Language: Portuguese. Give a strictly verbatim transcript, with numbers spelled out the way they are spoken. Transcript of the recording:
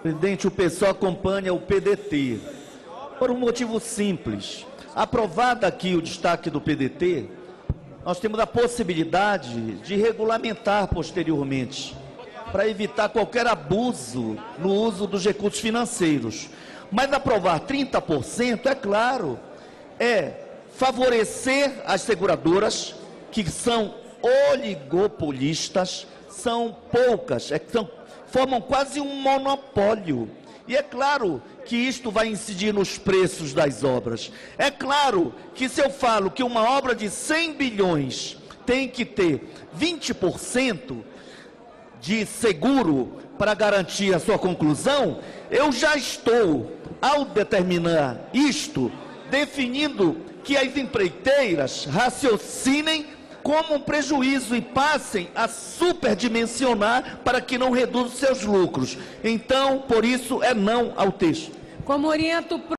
Presidente, o pessoal acompanha o P D T por um motivo simples. Aprovado aqui o destaque do P D T, nós temos a possibilidade de regulamentar posteriormente, para evitar qualquer abuso no uso dos recursos financeiros. Mas aprovar trinta por cento, é claro, é favorecer as seguradoras, que são oligopolistas, são poucas, é, são, formam quase um monopólio. E é claro que isto vai incidir nos preços das obras. É claro que se eu falo que uma obra de cem bilhões tem que ter vinte por cento de seguro para garantir a sua conclusão, eu já estou, ao determinar isto, definindo que as empreiteiras raciocinem como um prejuízo e passem a superdimensionar para que não reduzam seus lucros. Então, por isso, é não ao texto. Como oriento